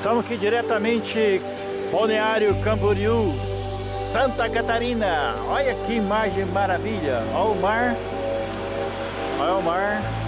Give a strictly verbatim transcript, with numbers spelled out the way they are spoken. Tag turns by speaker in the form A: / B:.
A: Estamos aqui diretamente Balneário Camboriú, Santa Catarina. Olha que imagem maravilha. Olha o mar. Olha o mar.